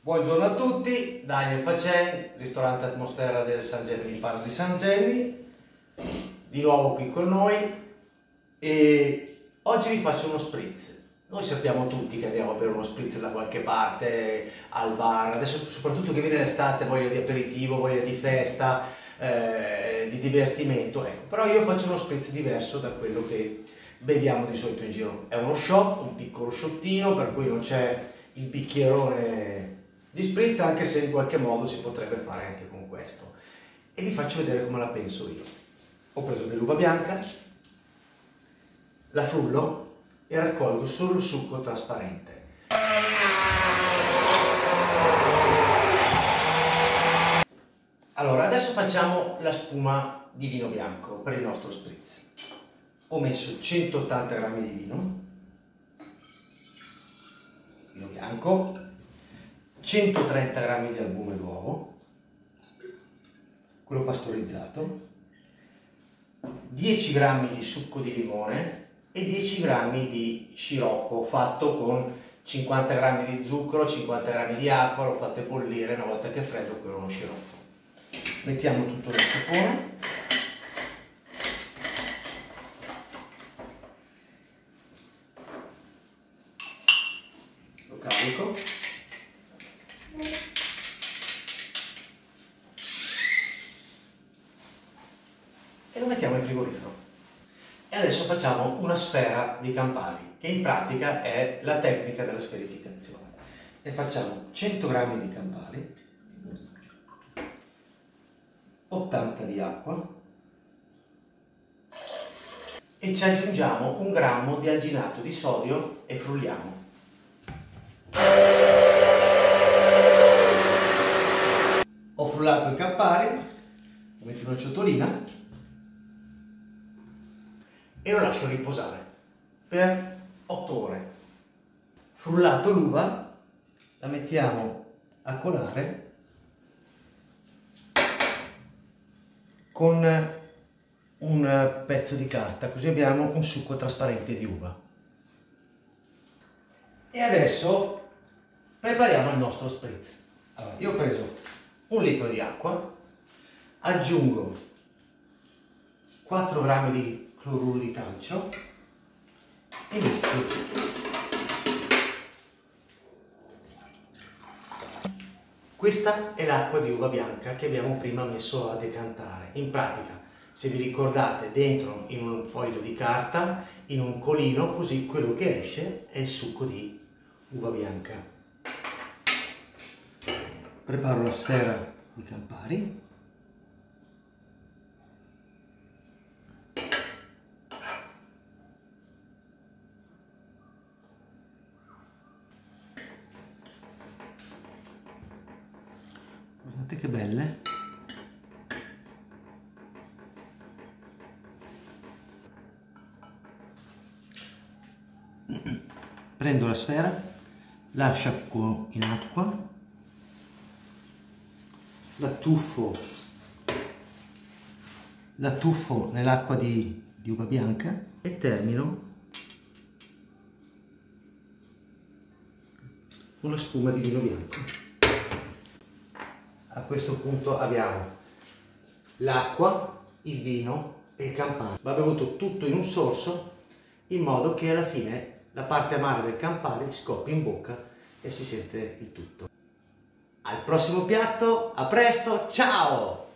Buongiorno a tutti, Daniel Facen, ristorante Atmosfera del San Gemini Pass di San Gemini, di nuovo qui con noi e oggi vi faccio uno spritz. Noi sappiamo tutti che andiamo a bere uno spritz da qualche parte, al bar, adesso soprattutto che viene l'estate, voglia di aperitivo, voglia di festa, di divertimento, ecco. Però io faccio uno spritz diverso da quello che beviamo di solito in giro. È uno shot, un piccolo shottino, per cui non c'è il bicchierone di spritz, anche se in qualche modo si potrebbe fare anche con questo, e vi faccio vedere come la penso io. Ho preso dell'uva bianca, la frullo e raccolgo solo il succo trasparente. Allora, adesso facciamo la spuma di vino bianco per il nostro spritz. Ho messo 180 g di vino bianco, 130 g di albume d'uovo, quello pastorizzato, 10 g di succo di limone e 10 g di sciroppo fatto con 50 g di zucchero, 50 g di acqua, lo fate bollire, una volta che è freddo quello è uno sciroppo. Mettiamo tutto nel sapone. Lo carico. E lo mettiamo in frigorifero. E adesso facciamo una sfera di Campari, che in pratica è la tecnica della sferificazione. E facciamo 100 g di Campari, 80 di acqua e ci aggiungiamo 1 grammo di alginato di sodio e frulliamo. Ho frullato il Campari, lo metto in una ciotolina e lo lascio riposare per 8 ore. Frullato l'uva, la mettiamo a colare con un pezzo di carta, così abbiamo un succo trasparente di uva. E adesso prepariamo il nostro spritz. Allora, io ho preso 1 litro di acqua, aggiungo 4 g di cloruro di calcio e mischio. Questa è l'acqua di uva bianca che abbiamo prima messo a decantare. In pratica, se vi ricordate, dentro in un foglio di carta, in un colino, così quello che esce è il succo di uva bianca. Preparo la sfera di Campari. Guardate che belle! Prendo la sfera, la sciacquo in acqua, la tuffo nell'acqua di uva bianca e termino con la spuma di vino bianco. A questo punto abbiamo l'acqua, il vino e il Campari. Va bevuto tutto in un sorso in modo che alla fine la parte amara del Campari scoppi in bocca e si sente il tutto. Al prossimo piatto, a presto, ciao!